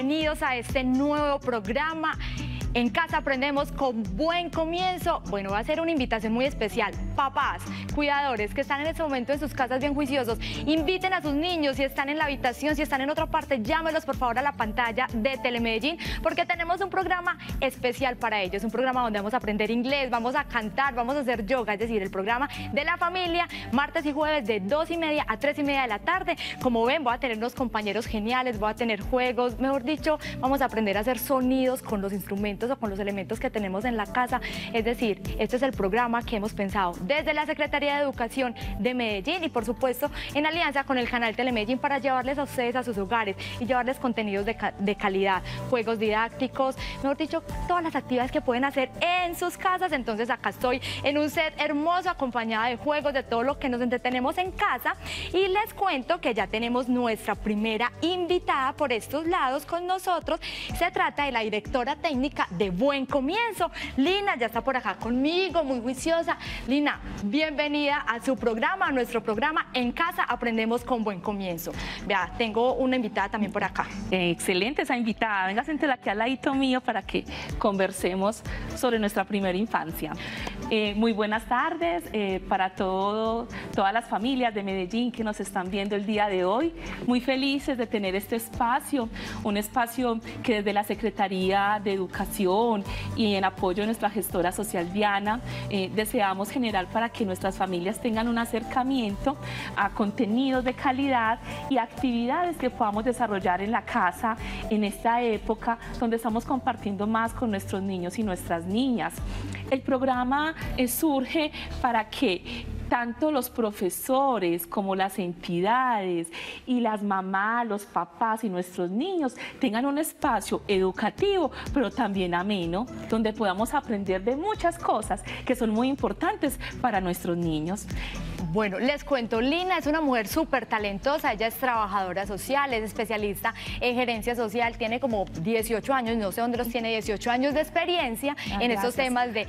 bienvenidos a este nuevo programa. En casa aprendemos con buen comienzo. Bueno, va a ser una invitación muy especial. Papás, cuidadores que están en este momento en sus casas bien juiciosos, inviten a sus niños. Si están en la habitación, si están en otra parte, llámelos por favor a la pantalla de Telemedellín, porque tenemos un programa especial para ellos. Un programa donde vamos a aprender inglés, vamos a cantar, vamos a hacer yoga, es decir, el programa de la familia, martes y jueves de 2:30 a 3:30 de la tarde. Como ven, voy a tener unos compañeros geniales, voy a tener juegos, mejor dicho, vamos a aprender a hacer sonidos con los instrumentos o con los elementos que tenemos en la casa. Es decir, este es el programa que hemos pensado desde la Secretaría de Educación de Medellín y por supuesto en alianza con el canal Telemedellín para llevarles a ustedes a sus hogares y llevarles contenidos de calidad, juegos didácticos, mejor dicho, todas las actividades que pueden hacer en sus casas. Entonces acá estoy en un set hermoso acompañada de juegos, de todo lo que nos entretenemos en casa, y les cuento que ya tenemos nuestra primera invitada por estos lados con nosotros. Se trata de la directora técnica de Buen Comienzo. Lina ya está por acá conmigo, muy juiciosa. Lina, bienvenida a su programa, a nuestro programa En Casa Aprendemos con Buen Comienzo. Vea, tengo una invitada también por acá. Excelente esa invitada. Venga, siéntela aquí al ladito mío para que conversemos sobre nuestra primera infancia. Muy buenas tardes para todas las familias de Medellín que nos están viendo el día de hoy. Muy felices de tener este espacio, un espacio que desde la Secretaría de Educación y en apoyo de nuestra gestora social Diana deseamos generar para que nuestras familias tengan un acercamiento a contenidos de calidad y actividades que podamos desarrollar en la casa en esta época donde estamos compartiendo más con nuestros niños y nuestras niñas. El programa surge para que tanto los profesores como las entidades y las mamás, los papás y nuestros niños tengan un espacio educativo, pero también ameno, donde podamos aprender de muchas cosas que son muy importantes para nuestros niños. Bueno, les cuento, Lina es una mujer súper talentosa, ella es trabajadora social, es especialista en gerencia social, tiene como 18 años, no sé dónde los tiene, 18 años de experiencia en estos temas de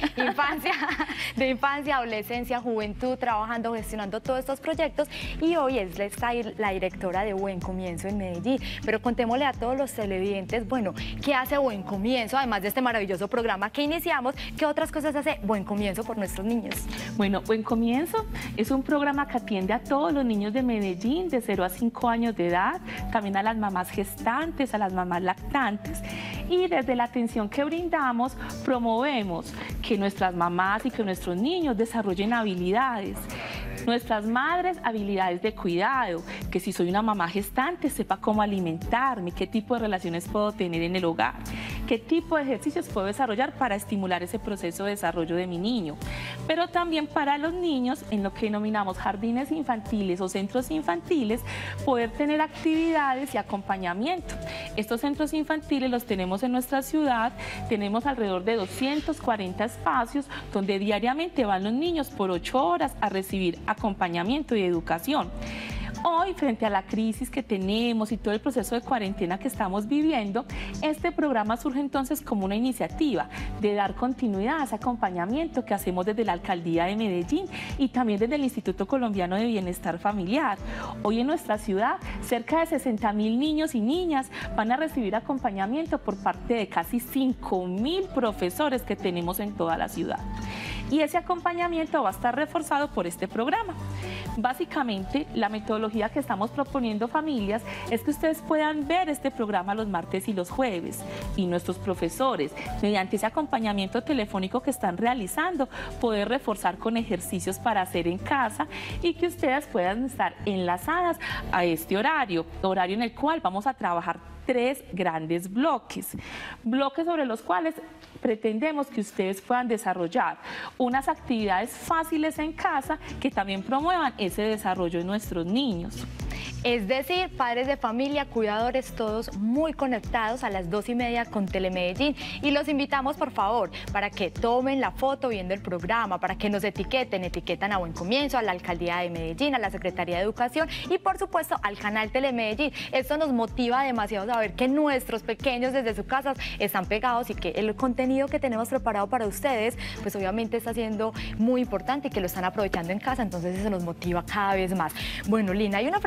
infancia, adolescencia, juventud, trabajando, gestionando todos estos proyectos, y hoy es la directora de Buen Comienzo en Medellín. Pero contémosle a todos los televidentes, bueno, ¿qué hace Buen Comienzo? Además de este maravilloso programa que iniciamos, ¿qué otras cosas hace Buen Comienzo por nuestros niños? Bueno, Buen Comienzo es un programa que atiende a todos los niños de Medellín de 0 a 5 años de edad, también a las mamás gestantes, a las mamás lactantes, y desde la atención que brindamos promovemos que nuestras mamás y que nuestros niños desarrollen habilidades. Nuestras madres, habilidades de cuidado, que si soy una mamá gestante sepa cómo alimentarme, qué tipo de relaciones puedo tener en el hogar, qué tipo de ejercicios puedo desarrollar para estimular ese proceso de desarrollo de mi niño. Pero también para los niños, en lo que denominamos jardines infantiles o centros infantiles, poder tener actividades y acompañamiento. Estos centros infantiles los tenemos en nuestra ciudad, tenemos alrededor de 240 espacios donde diariamente van los niños por 8 horas a recibir acompañamiento y educación. Hoy, frente a la crisis que tenemos y todo el proceso de cuarentena que estamos viviendo, este programa surge entonces como una iniciativa de dar continuidad a ese acompañamiento que hacemos desde la Alcaldía de Medellín y también desde el Instituto Colombiano de Bienestar Familiar. Hoy en nuestra ciudad, cerca de 60.000 niños y niñas van a recibir acompañamiento por parte de casi 5.000 profesores que tenemos en toda la ciudad. Y ese acompañamiento va a estar reforzado por este programa. Básicamente, la metodología que estamos proponiendo familias es que ustedes puedan ver este programa los martes y los jueves, y nuestros profesores, mediante ese acompañamiento telefónico que están realizando, poder reforzar con ejercicios para hacer en casa y que ustedes puedan estar enlazadas a este horario en el cual vamos a trabajar 3 grandes bloques sobre los cuales pretendemos que ustedes puedan desarrollar unas actividades fáciles en casa que también promuevan ese desarrollo de nuestros niños. Es decir, padres de familia, cuidadores, todos muy conectados a las 2:30 con Telemedellín. Y los invitamos, por favor, para que tomen la foto viendo el programa, para que nos etiquetan a Buen Comienzo, a la Alcaldía de Medellín, a la Secretaría de Educación y, por supuesto, al canal Telemedellín. Esto nos motiva demasiado a saber que nuestros pequeños desde sus casas están pegados y que el contenido que tenemos preparado para ustedes, pues obviamente está siendo muy importante y que lo están aprovechando en casa. Entonces eso nos motiva cada vez más. Bueno, Lina, hay una frase que usted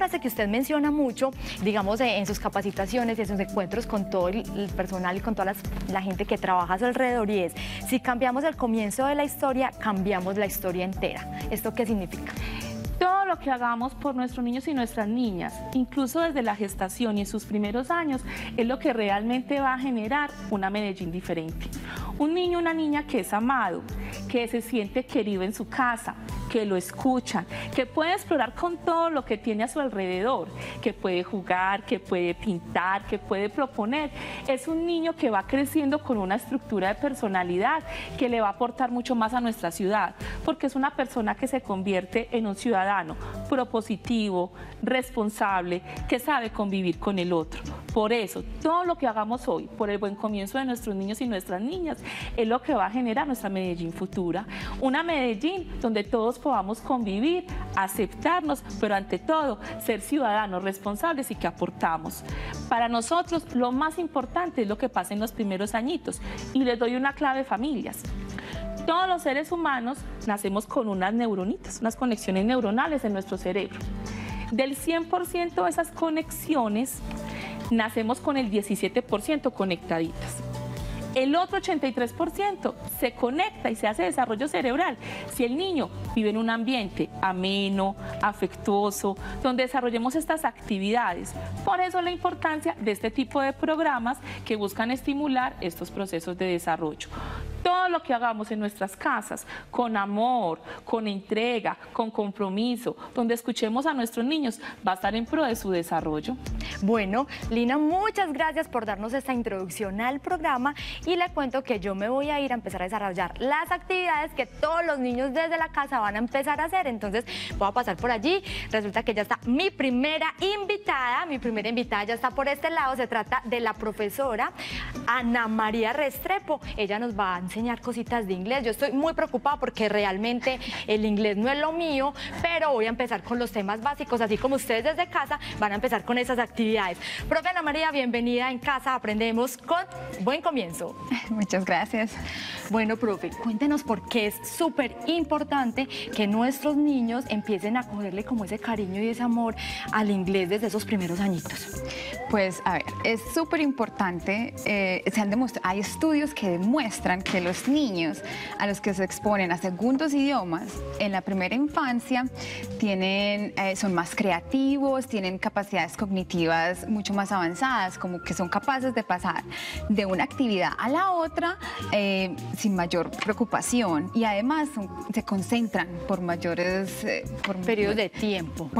usted menciona mucho, digamos, en sus capacitaciones y en sus encuentros con todo el personal y con toda la gente que trabaja a su alrededor, y es, si cambiamos el comienzo de la historia, cambiamos la historia entera. ¿Esto qué significa? Todo lo que hagamos por nuestros niños y nuestras niñas, incluso desde la gestación y en sus primeros años, es lo que realmente va a generar una Medellín diferente. Un niño, una niña que es amado, que se siente querido en su casa, que lo escuchan, que puede explorar con todo lo que tiene a su alrededor, que puede jugar, que puede pintar, que puede proponer. Es un niño que va creciendo con una estructura de personalidad que le va a aportar mucho más a nuestra ciudad, porque es una persona que se convierte en un ciudadano propositivo, responsable, que sabe convivir con el otro. Por eso, todo lo que hagamos hoy, por el buen comienzo de nuestros niños y nuestras niñas, es lo que va a generar nuestra Medellín futura. Una Medellín donde todos podamos convivir, aceptarnos, pero ante todo, ser ciudadanos responsables y que aportamos. Para nosotros, lo más importante es lo que pasa en los primeros añitos. Y les doy una clave, familias. Todos los seres humanos nacemos con unas neuronitas, unas conexiones neuronales en nuestro cerebro. Del 100% de esas conexiones, nacemos con el 17% conectaditas. El otro 83% se conecta y se hace desarrollo cerebral si el niño vive en un ambiente ameno, afectuoso, donde desarrollemos estas actividades. Por eso la importancia de este tipo de programas que buscan estimular estos procesos de desarrollo. Todo lo que hagamos en nuestras casas, con amor, con entrega, con compromiso, donde escuchemos a nuestros niños, va a estar en pro de su desarrollo. Bueno, Lina, muchas gracias por darnos esta introducción al programa, y le cuento que yo me voy a ir a empezar a desarrollar las actividades que todos los niños desde la casa van a empezar a hacer. Entonces voy a pasar por allí. Resulta que ya está mi primera invitada ya está por este lado. Se trata de la profesora Ana María Restrepo. Ella nos va a enseñar cositas de inglés. Yo estoy muy preocupada porque realmente el inglés no es lo mío, pero voy a empezar con los temas básicos, así como ustedes desde casa van a empezar con esas actividades. Profe Ana María, bienvenida. En casa aprendemos con buen comienzo. Muchas gracias. Bueno, profe, cuéntenos por qué es súper importante que nuestros niños empiecen a cogerle como ese cariño y ese amor al inglés desde esos primeros añitos. Pues, a ver, es súper importante, hay estudios que demuestran que los niños a los que se exponen a segundos idiomas en la primera infancia son más creativos, tienen capacidades cognitivas mucho más avanzadas, como que son capaces de pasar de una actividad a la otra sin mayor preocupación, y además se concentran por mayores periodos de tiempo.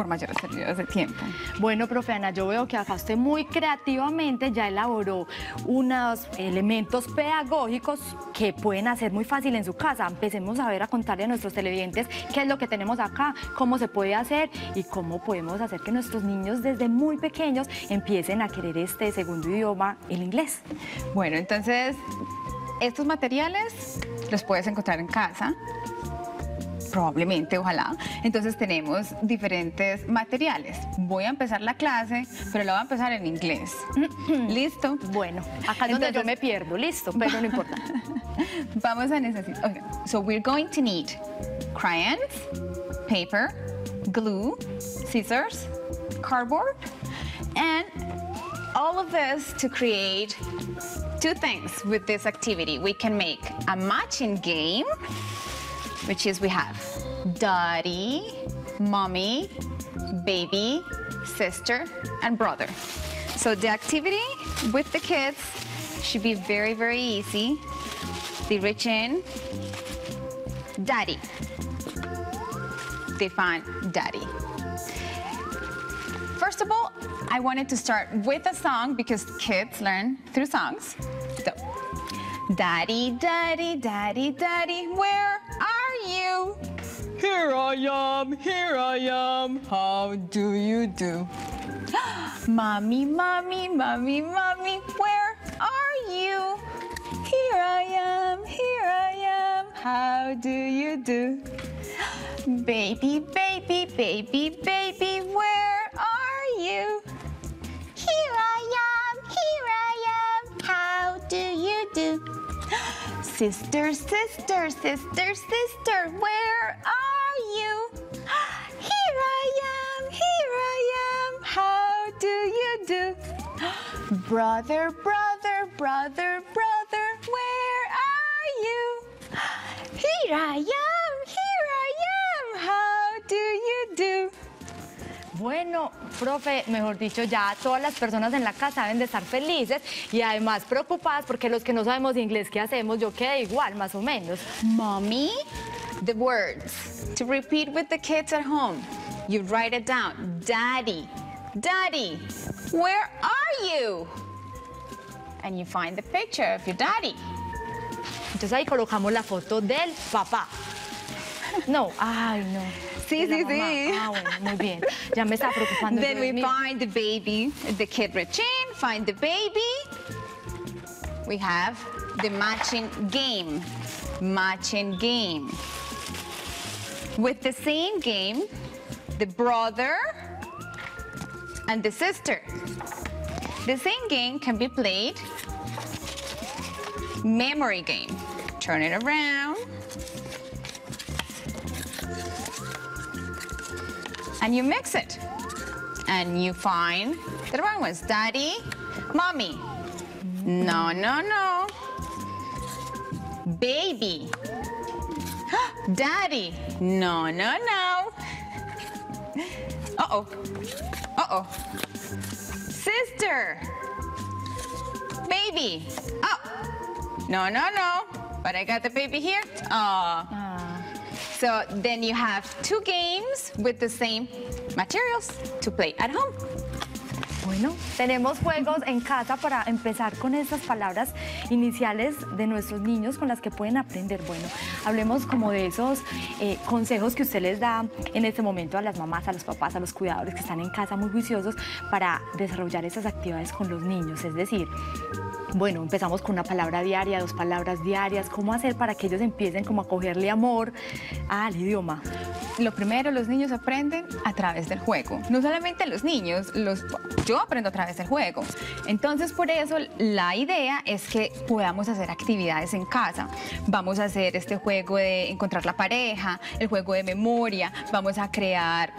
Bueno, profe Ana, yo veo que acá usted muy creativamente ya elaboró unos elementos pedagógicos que pueden hacer muy fácil en su casa. Empecemos a contarle a nuestros televidentes qué es lo que tenemos acá, cómo se puede hacer y cómo podemos hacer que nuestros niños desde muy pequeños empiecen a querer este segundo idioma, el inglés. Bueno, entonces estos materiales los puedes encontrar en casa, probablemente, ojalá. Entonces tenemos diferentes materiales. Voy a empezar la clase, pero la voy a empezar en inglés. ¿Listo? Bueno, acá es donde yo me pierdo, listo, pero no importa. Vamos a necesitar... Okay. So we're going to need crayons, paper, glue, scissors, cardboard, and all of this to create two things with this activity. We can make a matching game, which is we have daddy, mommy, baby, sister, and brother. So the activity with the kids should be very, very easy. They reach in, daddy. They find daddy. First of all, I wanted to start with a song because kids learn through songs. So, daddy, daddy, daddy, daddy, where are you? Here I am, how do you do? Mommy, mommy, mommy, mommy, where are you? Here I am, how do you do? Baby, baby, baby, baby, where are you? Here I am, how do you do? Sister, sister, sister, sister, where are you? Here I am, how Brother, brother, brother, brother, where are you? Here I am, how do you do? Bueno, profe, mejor dicho, ya todas las personas en la casa deben de estar felices y además preocupadas porque los que no sabemos inglés, ¿qué hacemos? Yo quedé igual, más o menos. Mommy, the words to repeat with the kids at home. You write it down. Daddy, daddy, where are you? And you find the picture of your daddy. Entonces ahí colocamos la foto del papá. No, ay, no. Sí, de la sí, mamá. sí. Ah, bueno, muy bien. Ya me está preocupando. Then Dios we mío. find the baby, the kid reach in, find the baby. We have the matching game. Matching game. With the same game, the brother and the sister. The same game can be played memory game. Turn it around. And you mix it. And you find the wrong ones. Daddy, mommy. No, no, no. Baby. Daddy. No, no, no. Uh-oh. Uh-oh. Sister. Baby. Oh. No, no, no. But I got the baby here. Oh. So then you have two games with the same materials to play at home. Bueno, tenemos juegos en casa para empezar con estas palabras iniciales de nuestros niños con las que pueden aprender. Bueno, hablemos como de esos consejos que usted les da en este momento a las mamás, a los papás, a los cuidadores que están en casa muy juiciosos para desarrollar esas actividades con los niños. Es decir, bueno, empezamos con una palabra diaria, 2 palabras diarias. ¿Cómo hacer para que ellos empiecen como a cogerle amor al idioma? Lo primero, los niños aprenden a través del juego. No solamente los niños, yo aprendo a través del juego. Entonces, por eso, la idea es que podamos hacer actividades en casa. Vamos a hacer este juego de encontrar la pareja, el juego de memoria, vamos a crear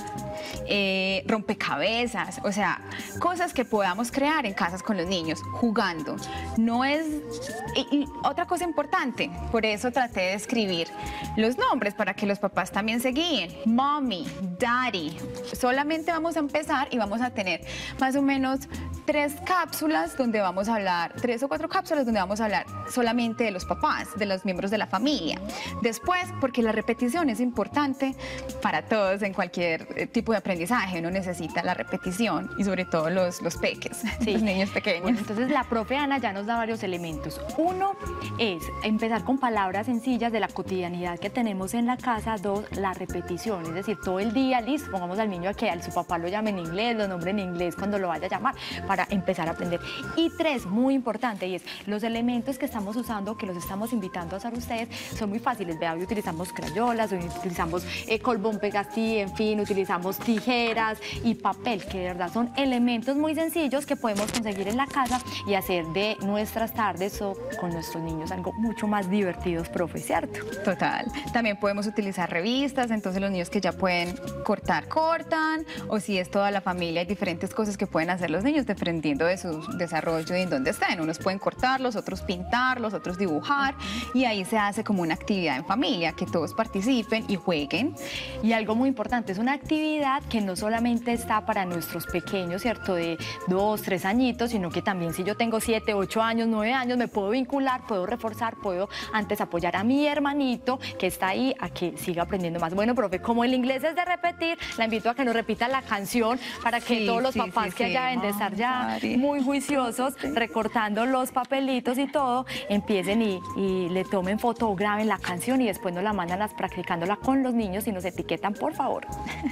rompecabezas, o sea, cosas que podamos crear en casas con los niños, jugando. No es... Y otra cosa importante, por eso traté de escribir los nombres para que los papás también se guíen. Mommy, Daddy. Solamente vamos a empezar y vamos a tener más o menos 3 cápsulas donde vamos a hablar, 3 o 4 cápsulas donde vamos a hablar solamente de los papás, de los miembros de la familia. Después, porque la repetición es importante para todos en cualquier tipo de aprendizaje, uno necesita la repetición y sobre todo los peques, Sí. los niños pequeños. Bueno, entonces la profe Ana ya nos da varios elementos. Uno es empezar con palabras sencillas de la cotidianidad que tenemos en la casa. 2, la repetición, es decir, todo el día, listo, pongamos al niño a que a su papá lo llame en inglés, lo nombre en inglés cuando lo vaya a llamar, para empezar a aprender. Y 3, muy importante, y es los elementos que estamos usando, que los estamos invitando a usar ustedes, son muy fáciles. Vea, hoy utilizamos crayolas, hoy utilizamos colbón pegastí, en fin, utilizamos tijeras y papel, que de verdad son elementos muy sencillos que podemos conseguir en la casa y hacer de nuestras tardes o con nuestros niños algo mucho más divertidos, profe, ¿cierto? Total. También podemos utilizar revistas, entonces los niños que ya pueden cortar, cortan, o si es toda la familia, hay diferentes cosas que pueden hacer los niños dependiendo de su desarrollo y en dónde estén. Unos pueden cortarlos, otros pintarlos, otros dibujar, y ahí se hace como una actividad en familia, que todos participen y jueguen. Y algo muy importante, es una actividad que no solamente está para nuestros pequeños, ¿cierto? De 2, 3 añitos, sino que también si yo tengo 7, 8 años, 9 años, me puedo vincular, puedo reforzar, puedo antes apoyar a mi hermanito que está ahí a que siga aprendiendo más. Bueno, profe, como el inglés es de repetir, la invito a que nos repita la canción para que Sí, todos los sí, papás sí, que sí. ya deben de estar ya Daddy. muy juiciosos, recortando los papelitos y todo, empiecen y le tomen foto o graben la canción y después nos la mandan practicándola con los niños y nos etiquetan, por favor.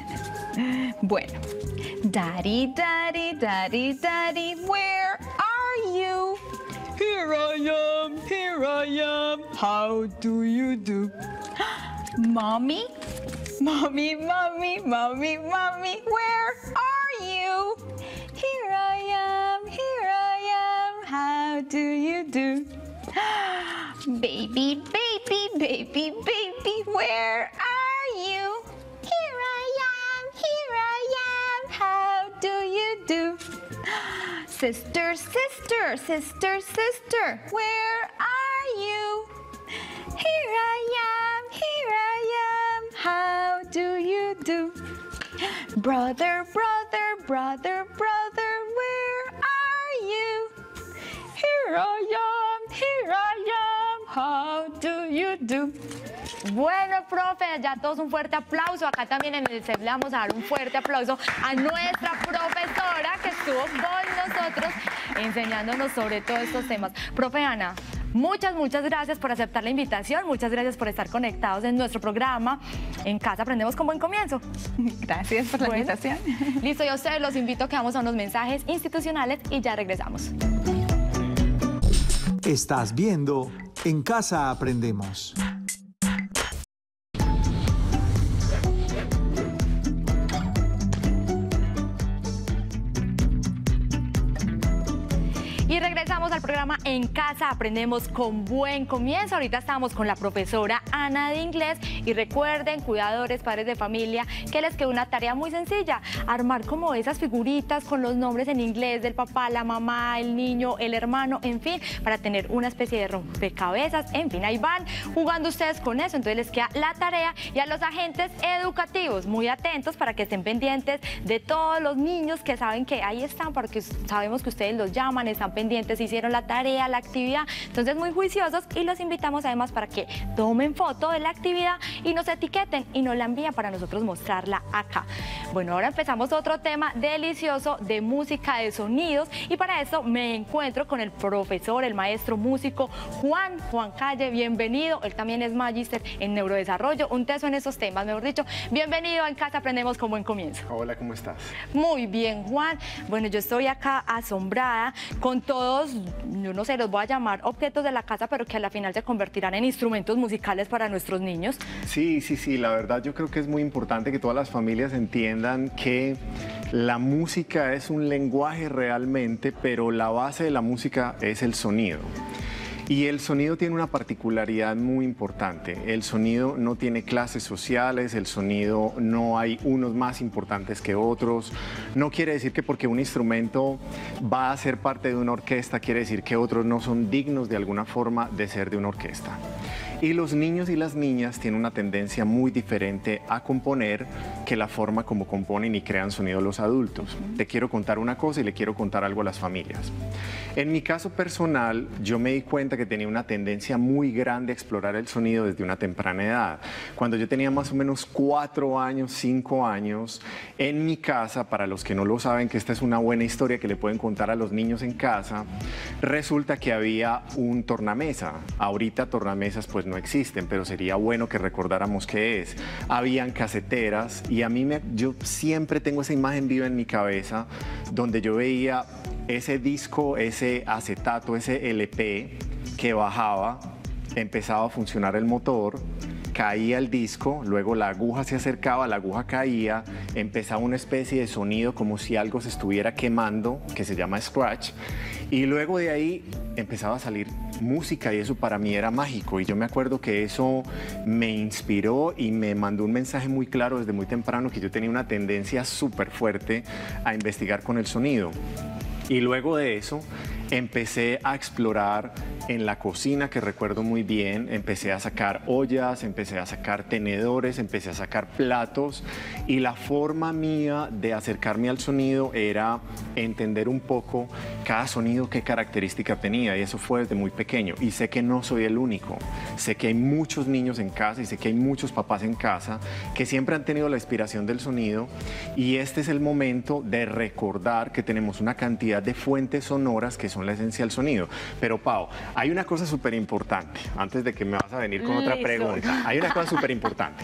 Bueno, Daddy, Daddy, Daddy, Daddy, where are you? Here I am, how do you do? Mommy, Mommy, Mommy, Mommy, Mommy, where are you? Here I am, how do you do? Baby, baby, baby, baby, where are you? Here I am, how do you do? Sister, sister, sister, sister, where are you? Here I am, how do you do? Brother, brother, brother, brother, where are you? Here I am, how do you do? Bueno, profe, ya todos un fuerte aplauso. Acá también en el CEP le vamos a dar un fuerte aplauso a nuestra profesora que estuvo con nosotros enseñándonos sobre todos estos temas. Profe Ana, muchas gracias por aceptar la invitación, muchas gracias por estar conectados en nuestro programa En Casa Aprendemos con Buen Comienzo. Gracias por la invitación. Listo, yo a ustedes los invito a que vamos a unos mensajes institucionales y ya regresamos. Estás viendo En Casa Aprendemos. Y regresamos al programa En Casa Aprendemos con Buen Comienzo. Ahorita estamos con la profesora Ana de inglés y recuerden, cuidadores, padres de familia, que les quedó una tarea muy sencilla, armar como esas figuritas con los nombres en inglés del papá, la mamá, el niño, el hermano, en fin, para tener una especie de rompecabezas. En fin, ahí van jugando ustedes con eso, entonces les queda la tarea. Y a los agentes educativos, muy atentos para que estén pendientes de todos los niños que saben que ahí están, porque sabemos que ustedes los llaman, están pendientes, hicieron la tarea, la actividad, entonces muy juiciosos, y los invitamos además para que tomen foto de la actividad y nos etiqueten y nos la envíen para nosotros mostrarla acá. Bueno, ahora empezamos otro tema delicioso de música, de sonidos, y para eso me encuentro con el profesor, el maestro músico Juan Calle. Bienvenido, él también es magíster en neurodesarrollo, un teso en esos temas, mejor dicho. Bienvenido a En Casa Aprendemos con Buen Comienzo. Hola, ¿cómo estás? Muy bien, Juan. Bueno, yo estoy acá asombrada con todos, yo no sé, los voy a llamar objetos de la casa, pero que a la final se convertirán en instrumentos musicales para nuestros niños. Sí, la verdad yo creo que es muy importante que todas las familias entiendan que la música es un lenguaje realmente, pero la base de la música es el sonido. Y el sonido tiene una particularidad muy importante. El sonido no tiene clases sociales, el sonido no hay unos más importantes que otros. No quiere decir que porque un instrumento va a ser parte de una orquesta, quiere decir que otros no son dignos de alguna forma de ser de una orquesta. Y los niños y las niñas tienen una tendencia muy diferente a componer que la forma como componen y crean sonido los adultos. Te quiero contar una cosa y le quiero contar algo a las familias. En mi caso personal, yo me di cuenta que tenía una tendencia muy grande a explorar el sonido desde una temprana edad. Cuando yo tenía más o menos 4 años, 5 años, en mi casa, para los que no lo saben, que esta es una buena historia que le pueden contar a los niños en casa, resulta que había un tornamesa. Ahorita tornamesas pues no existen, pero sería bueno que recordáramos qué es. Habían caseteras y yo siempre tengo esa imagen viva en mi cabeza donde yo veía ese disco, ese acetato, ese LP que bajaba, empezaba a funcionar el motor, caía el disco, luego la aguja se acercaba, la aguja caía, empezaba una especie de sonido como si algo se estuviera quemando, que se llama scratch, y luego de ahí empezaba a salir música y eso para mí era mágico. Y yo me acuerdo que eso me inspiró y me mandó un mensaje muy claro desde muy temprano que yo tenía una tendencia súper fuerte a investigar con el sonido. Y luego de eso empecé a explorar en la cocina, que recuerdo muy bien, empecé a sacar ollas, empecé a sacar tenedores, empecé a sacar platos, y la forma mía de acercarme al sonido era entender un poco cada sonido, qué característica tenía, y eso fue desde muy pequeño. Y sé que no soy el único, sé que hay muchos niños en casa y sé que hay muchos papás en casa que siempre han tenido la inspiración del sonido, y este es el momento de recordar que tenemos una cantidad de fuentes sonoras que son la esencia del sonido. Pero Pau, hay una cosa súper importante, antes de que me vas a venir con otra pregunta, hay una cosa súper importante.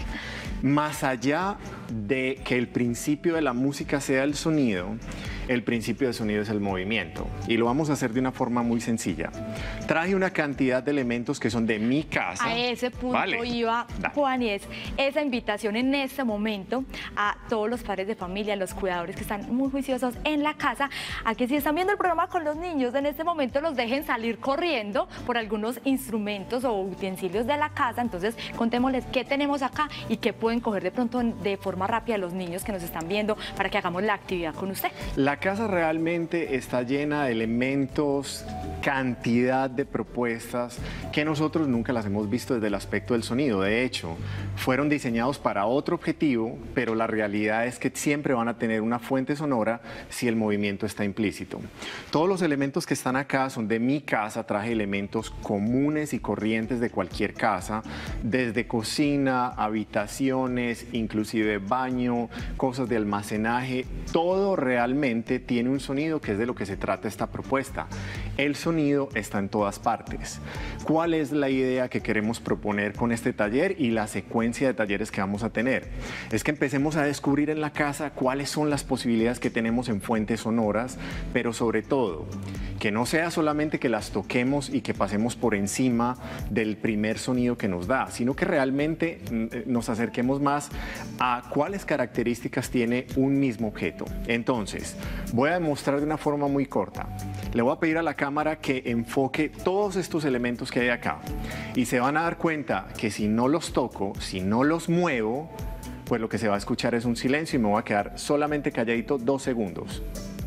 Más allá de que el principio de la música sea el sonido, el principio del sonido es el movimiento. Y lo vamos a hacer de una forma muy sencilla. Traje una cantidad de elementos que son de mi casa. A ese punto iba, Juan, y es esa invitación en este momento a todos los padres de familia, los cuidadores que están muy juiciosos en la casa, a que si están viendo el programa con los niños, en este momento los dejen salir corriendo por algunos instrumentos o utensilios de la casa. Entonces, contémosles qué tenemos acá y qué pueden coger de pronto de forma forma rápida a los niños que nos están viendo para que hagamos la actividad con usted. La casa realmente está llena de elementos, cantidad de propuestas que nosotros nunca las hemos visto desde el aspecto del sonido. De hecho, fueron diseñados para otro objetivo, pero la realidad es que siempre van a tener una fuente sonora si el movimiento está implícito. Todos los elementos que están acá son de mi casa, traje elementos comunes y corrientes de cualquier casa, desde cocina, habitaciones, inclusive baño, cosas de almacenaje, todo realmente tiene un sonido que es de lo que se trata esta propuesta. El sonido está en todas partes. ¿Cuál es la idea que queremos proponer con este taller y la secuencia de talleres que vamos a tener? Es que empecemos a descubrir en la casa cuáles son las posibilidades que tenemos en fuentes sonoras, pero sobre todo, que no sea solamente que las toquemos y que pasemos por encima del primer sonido que nos da, sino que realmente nos acerquemos más a cuáles características tiene un mismo objeto. Entonces, voy a demostrar de una forma muy corta. Le voy a pedir a la cámara que enfoque todos estos elementos que hay acá y se van a dar cuenta que si no los toco, si no los muevo, pues lo que se va a escuchar es un silencio y me voy a quedar solamente calladito 2 segundos.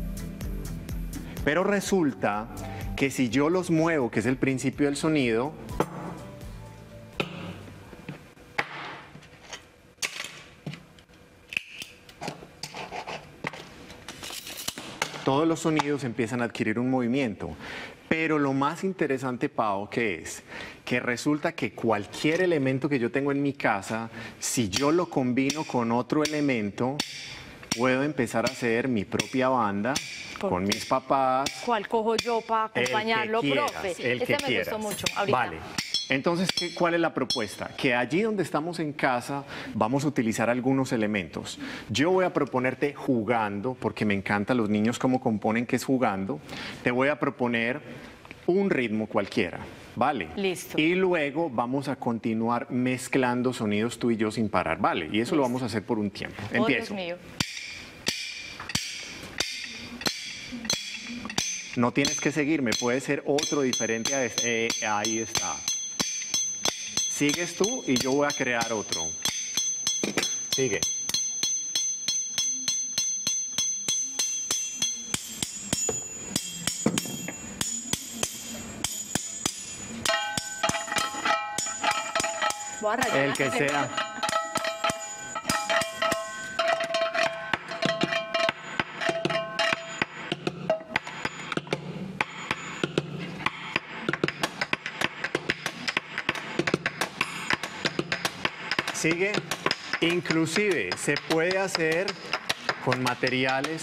Pero resulta que si yo los muevo, que es el principio del sonido, todos los sonidos empiezan a adquirir un movimiento. Pero lo más interesante, Pau, que es que resulta que cualquier elemento que yo tengo en mi casa, si yo lo combino con otro elemento, puedo empezar a hacer mi propia banda con mis papás. ¿Cuál cojo yo para acompañarlo, profe? El que me gustó mucho ahorita. Vale. Entonces, ¿cuál es la propuesta? Que allí donde estamos en casa vamos a utilizar algunos elementos. Yo voy a proponerte jugando, porque me encantan los niños cómo componen que es jugando. Te voy a proponer un ritmo cualquiera, ¿vale? Listo. Y luego vamos a continuar mezclando sonidos tú y yo sin parar, ¿vale? Y eso lo vamos a hacer por un tiempo. Empiezo. Oh, Dios mío. No tienes que seguirme, puede ser otro diferente a este. Ahí está. Sigues tú y yo voy a crear otro. Sigue. Voy a rayar El que sea. Sigue. Inclusive se puede hacer con materiales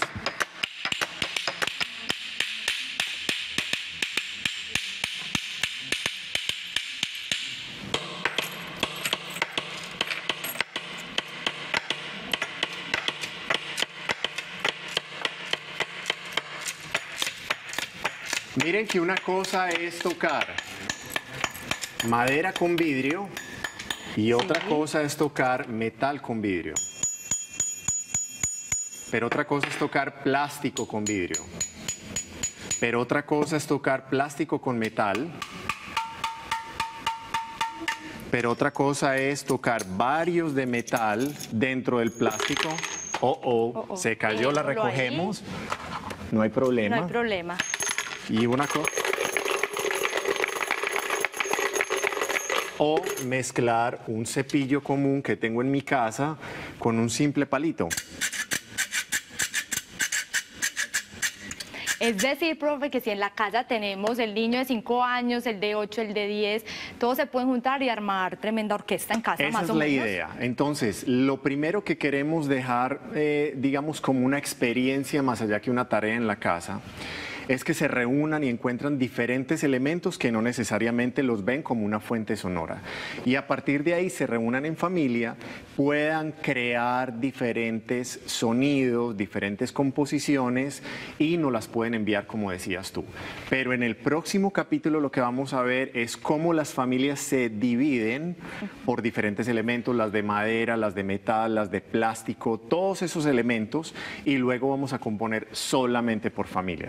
miren que una cosa es tocar madera con vidrio y otra cosa es tocar metal con vidrio. Pero otra cosa es tocar plástico con vidrio. Pero otra cosa es tocar plástico con metal. Pero otra cosa es tocar varios de metal dentro del plástico. Se cayó, la recogemos. No hay problema. No hay problema. Y una cosa. O mezclar un cepillo común que tengo en mi casa con un simple palito. Es decir, profe, que si en la casa tenemos el niño de 5 años, el de 8, el de 10, todos se pueden juntar y armar tremenda orquesta en casa, más o menos. Esa es la idea. Entonces, lo primero que queremos dejar, digamos, como una experiencia más allá que una tarea en la casa, es que se reúnan y encuentran diferentes elementos que no necesariamente los ven como una fuente sonora. Y a partir de ahí se reúnan en familia, puedan crear diferentes sonidos, diferentes composiciones y nos las pueden enviar como decías tú. Pero en el próximo capítulo lo que vamos a ver es cómo las familias se dividen por diferentes elementos, las de madera, las de metal, las de plástico, todos esos elementos, y luego vamos a componer solamente por familias. Así que no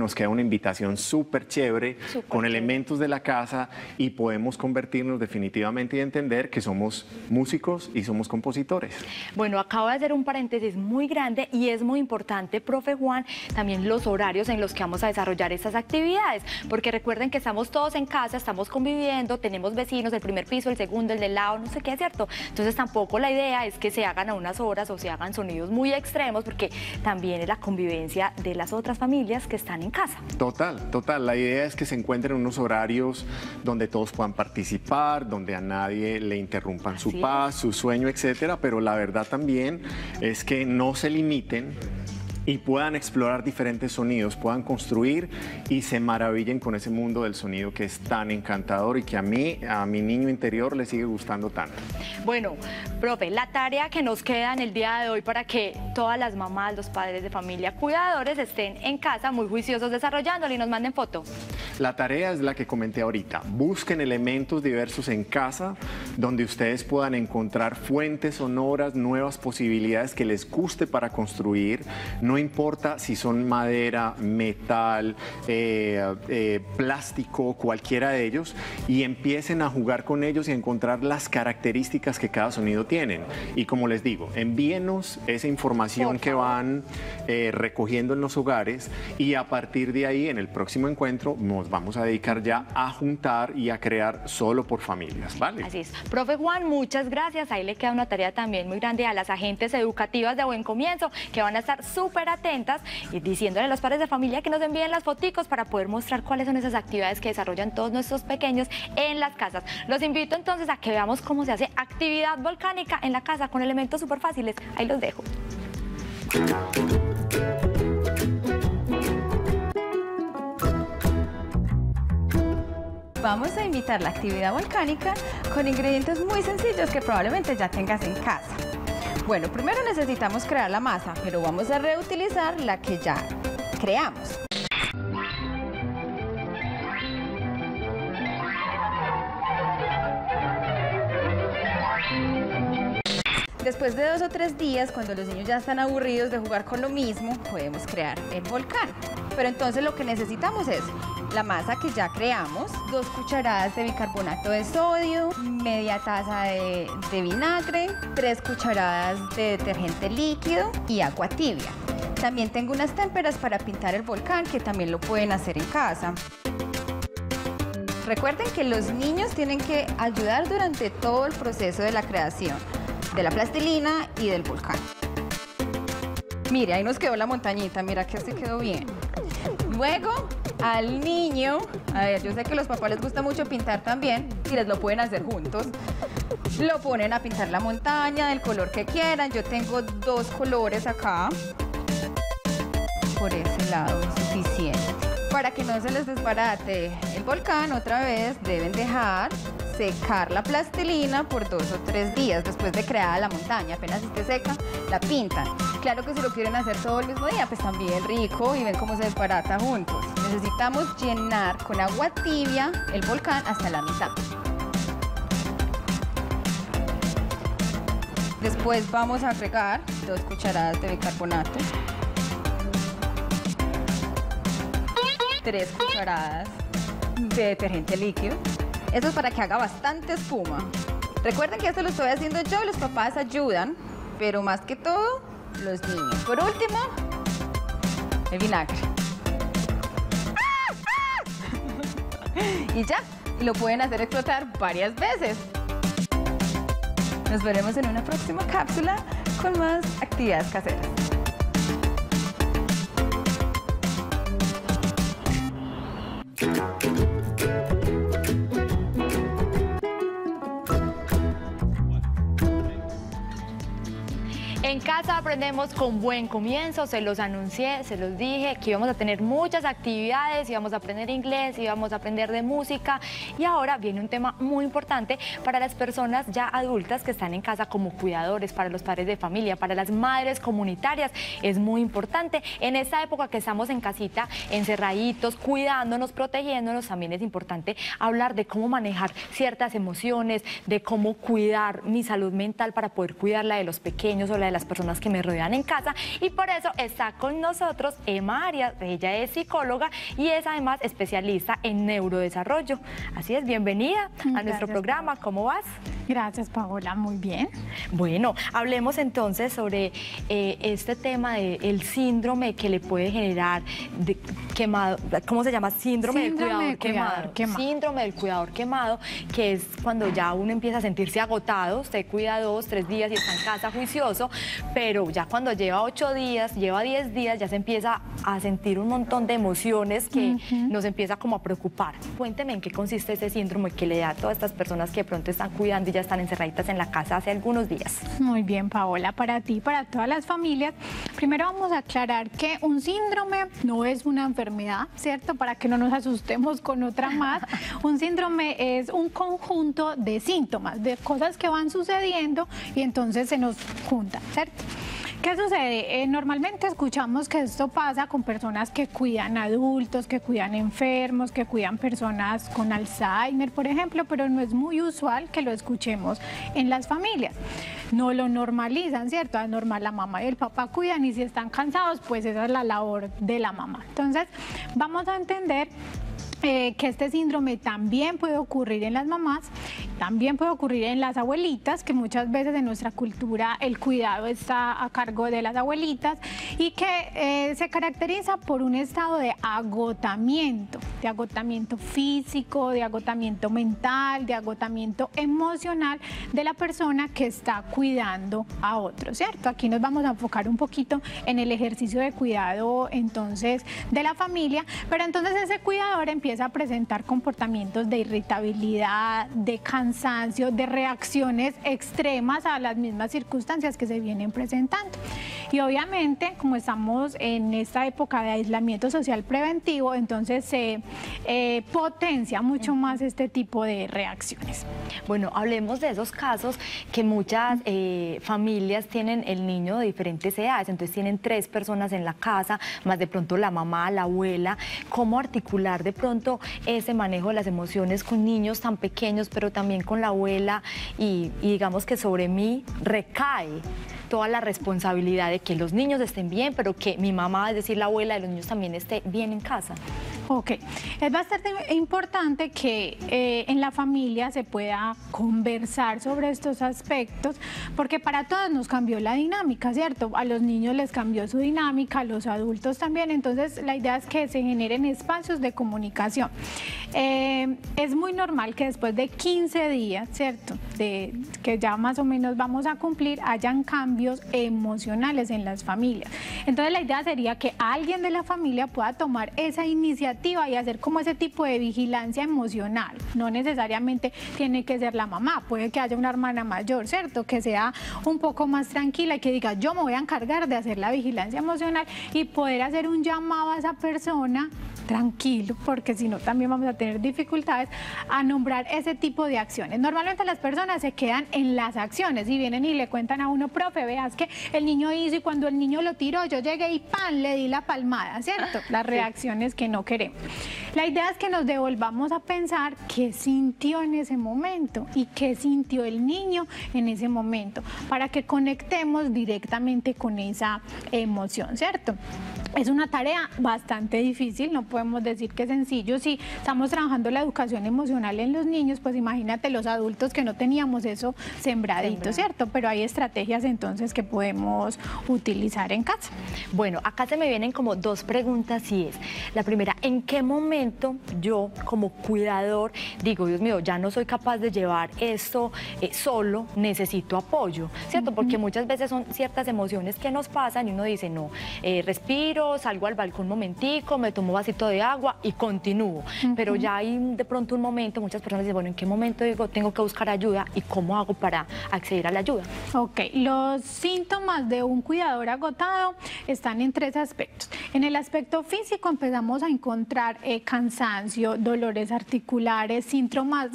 nos queda una invitación súper chévere con elementos de la casa y podemos convertirnos definitivamente y entender que somos músicos y somos compositores. Bueno, acabo de hacer un paréntesis muy grande y es muy importante, profe Juan, también los horarios en los que vamos a desarrollar estas actividades, porque recuerden que estamos todos en casa, estamos conviviendo, tenemos vecinos, el primer piso, el segundo, el del lado, no sé qué, ¿cierto? Entonces tampoco la idea es que se hagan a unas horas o se hagan sonidos muy extremos, porque también es la convivencia de las otras familias que están en casa. Total, total. La idea es que se encuentren unos horarios donde todos puedan participar, donde a nadie le interrumpan su paz, su sueño, etcétera, pero la verdad también es que no se limiten y puedan explorar diferentes sonidos, puedan construir y se maravillen con ese mundo del sonido que es tan encantador y que a mi niño interior le sigue gustando tanto. Bueno, profe, la tarea que nos queda en el día de hoy para que todas las mamás, los padres de familia, cuidadores estén en casa muy juiciosos desarrollándolo y nos manden foto. La tarea es la que comenté ahorita. Busquen elementos diversos en casa donde ustedes puedan encontrar fuentes sonoras, nuevas posibilidades que les guste para construir. No importa si son madera, metal, plástico, cualquiera de ellos, y empiecen a jugar con ellos y a encontrar las características que cada sonido tienen. Y como les digo, envíenos esa información que van recogiendo en los hogares y a partir de ahí, en el próximo encuentro, nos vamos a dedicar ya a juntar y a crear solo por familias, ¿vale? Así es. Profe Juan, muchas gracias. Ahí le queda una tarea también muy grande a las agentes educativas de Buen Comienzo, que van a estar súper atentas y diciéndole a los padres de familia que nos envíen las foticos para poder mostrar cuáles son esas actividades que desarrollan todos nuestros pequeños en las casas. Los invito entonces a que veamos cómo se hace actividad volcánica en la casa con elementos súper fáciles. Ahí los dejo. Vamos a imitar la actividad volcánica con ingredientes muy sencillos que probablemente ya tengas en casa. Bueno, primero necesitamos crear la masa, pero vamos a reutilizar la que ya creamos. Después de 2 o 3 días, cuando los niños ya están aburridos de jugar con lo mismo, podemos crear el volcán. Pero entonces lo que necesitamos es la masa que ya creamos, 2 cucharadas de bicarbonato de sodio, media taza de vinagre, 3 cucharadas de detergente líquido y agua tibia. También tengo unas témperas para pintar el volcán, que también lo pueden hacer en casa. Recuerden que los niños tienen que ayudar durante todo el proceso de la creación de la plastilina y del volcán. Mire, ahí nos quedó la montañita, mira que así quedó bien. Luego, al niño, a ver, yo sé que a los papás les gusta mucho pintar también, y les lo pueden hacer juntos. Lo ponen a pintar la montaña del color que quieran. Yo tengo 2 colores acá. Por ese lado es suficiente. Para que no se les desbarate el volcán, otra vez deben dejar secar la plastilina por 2 o 3 días después de creada la montaña. Apenas esté seca, la pintan. Claro que si lo quieren hacer todo el mismo día, pues también rico y ven cómo se desbarata juntos. Necesitamos llenar con agua tibia el volcán hasta la mitad. Después vamos a agregar 2 cucharadas de bicarbonato, 3 cucharadas de detergente líquido. Eso es para que haga bastante espuma. Recuerden que esto lo estoy haciendo yo, los papás ayudan, pero más que todo, los niños. Por último, el vinagre. Y ya, lo pueden hacer explotar varias veces. Nos veremos en una próxima cápsula con más actividades caseras. En casa aprendemos con Buen Comienzo, se los anuncié, se los dije que íbamos a tener muchas actividades, íbamos a aprender inglés, íbamos a aprender de música y ahora viene un tema muy importante para las personas ya adultas que están en casa como cuidadores, para los padres de familia, para las madres comunitarias, es muy importante. En esta época que estamos en casita, encerraditos, cuidándonos, protegiéndonos, también es importante hablar de cómo manejar ciertas emociones, de cómo cuidar mi salud mental para poder cuidar la de los pequeños o la de las personas que me me rodean en casa, y por eso está con nosotros Emma Arias. Ella es psicóloga y es además especialista en neurodesarrollo. Así es, bienvenida a nuestro programa. ¿Cómo vas? Gracias, Paola, muy bien. Bueno, hablemos entonces sobre este tema del síndrome que le puede generar quemado. ¿Cómo se llama? Síndrome del cuidador quemado. Síndrome del cuidador quemado, que es cuando ya uno empieza a sentirse agotado. Usted cuida 2, 3 días y está en casa juicioso, pero ya cuando lleva 8 días, lleva 10 días, ya se empieza a sentir un montón de emociones que nos empieza como a preocupar. Cuénteme en qué consiste ese síndrome que le da a todas estas personas que de pronto están cuidando y ya están encerraditas en la casa hace algunos días. Muy bien, Paola, para ti y para todas las familias, primero vamos a aclarar que un síndrome no es una enfermedad, ¿cierto? Para que no nos asustemos con otra más. Un síndrome es un conjunto de síntomas, de cosas que van sucediendo y entonces se nos juntan, ¿cierto? ¿Qué sucede? Normalmente escuchamos que esto pasa con personas que cuidan adultos, que cuidan enfermos, que cuidan personas con Alzheimer, por ejemplo, pero no es muy usual que lo escuchemos en las familias. No lo normalizan, ¿cierto? Es normal, la mamá y el papá cuidan y si están cansados, pues esa es la labor de la mamá. Entonces, vamos a entender que este síndrome también puede ocurrir en las mamás, también puede ocurrir en las abuelitas, que muchas veces en nuestra cultura el cuidado está a cargo de las abuelitas y que se caracteriza por un estado de agotamiento físico, de agotamiento mental, de agotamiento emocional de la persona que está cuidando a otros, ¿cierto? Aquí nos vamos a enfocar un poquito en el ejercicio de cuidado entonces de la familia, pero entonces ese cuidador empieza a presentar comportamientos de irritabilidad, de cansancio, de reacciones extremas a las mismas circunstancias que se vienen presentando. Y obviamente, como estamos en esta época de aislamiento social preventivo, entonces se potencia mucho más este tipo de reacciones. Bueno, hablemos de esos casos que muchas familias tienen el niño de diferentes edades, entonces tienen 3 personas en la casa, más de pronto la mamá, la abuela. ¿Cómo articular de pronto ese manejo de las emociones con niños tan pequeños, pero también con la abuela y digamos que sobre mí recae toda la responsabilidad de que los niños estén bien, pero que mi mamá, es decir, la abuela de los niños, también esté bien en casa? Ok, es bastante importante que en la familia se pueda conversar sobre estos aspectos, porque para todos nos cambió la dinámica, ¿cierto? A los niños les cambió su dinámica, a los adultos también, entonces la idea es que se generen espacios de comunicación. Es muy normal que después de 15 días, ¿cierto?, que ya más o menos vamos a cumplir, hayan cambios emocionales en las familias. Entonces la idea sería que alguien de la familia pueda tomar esa iniciativa y hacer como ese tipo de vigilancia emocional. No necesariamente tiene que ser la mamá, puede que haya una hermana mayor, ¿cierto?, que sea un poco más tranquila y que diga, yo me voy a encargar de hacer la vigilancia emocional y poder hacer un llamado a esa persona tranquilo, porque si no también vamos a tener dificultades a nombrar ese tipo de acciones. Normalmente las personas se quedan en las acciones y vienen y le cuentan a uno, profe, veas que el niño hizo y cuando el niño lo tiró, yo llegué y ¡pam!, le di la palmada, ¿cierto? Las reacciones que no queremos. La idea es que nos devolvamos a pensar qué sintió en ese momento y qué sintió el niño en ese momento, para que conectemos directamente con esa emoción, ¿cierto? Es una tarea bastante difícil, no podemos decir que es sencillo. Si estamos trabajando la educación emocional en los niños, pues imagínate los adultos que no teníamos eso sembradito, ¿cierto? Pero hay estrategias entonces que podemos utilizar en casa. Bueno, acá se me vienen como 2 preguntas y es, la primera, ¿en qué momento yo como cuidador digo, Dios mío, ya no soy capaz de llevar esto solo, necesito apoyo, ¿cierto? Porque muchas veces son ciertas emociones que nos pasan y uno dice, no, respiro, salgo al balcón un momentico, me tomo un vasito de agua y continúo. Pero ya hay de pronto un momento, muchas personas dicen, bueno, ¿en qué momento digo tengo que buscar ayuda y cómo hago para acceder a la ayuda? Ok, los síntomas de un cuidador agotado están en 3 aspectos. En el aspecto físico empezamos a encontrar cansancio, dolores articulares, síntomas